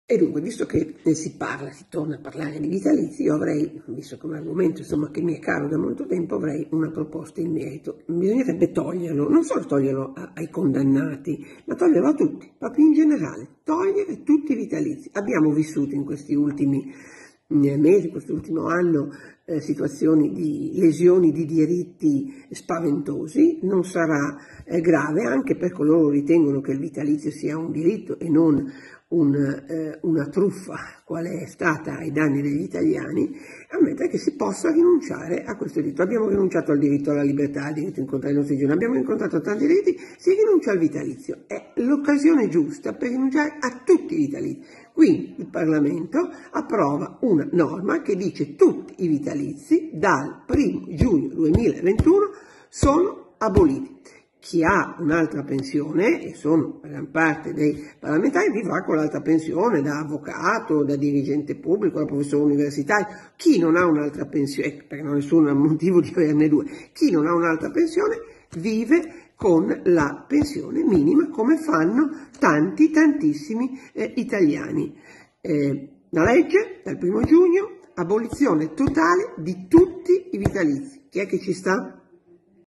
E dunque, visto che si torna a parlare di vitalizi, io avrei, visto che è un argomento insomma, che mi è caro da molto tempo, avrei una proposta in merito. Bisognerebbe toglierlo, non solo toglierlo ai condannati, ma toglierlo a tutti, proprio in generale, togliere tutti i vitalizi. Abbiamo vissuto in questi ultimi mesi, quest'ultimo anno, situazioni di lesioni di diritti spaventosi. Non sarà grave anche per coloro che ritengono che il vitalizio sia un diritto e non una truffa qual è stata ai danni degli italiani, ammettere che si possa rinunciare a questo diritto. Abbiamo rinunciato al diritto alla libertà, al diritto di incontrare i nostri giorni, abbiamo incontrato tanti diritti, si rinuncia al vitalizio. È l'occasione giusta per rinunciare a tutti i vitalizi. Quindi il Parlamento approva una norma che dice tutti i vitalizi dal 1 giugno 2021 sono aboliti. Chi ha un'altra pensione, e sono gran parte dei parlamentari, vivrà con l'altra pensione da avvocato, da dirigente pubblico, da professore universitario. Chi non ha un'altra pensione, perché non ha nessun motivo di averne due, chi non ha un'altra pensione vive con la pensione minima, come fanno tantissimi italiani. La legge dal 1 giugno, abolizione totale di tutti i vitalizi. Chi è che ci sta?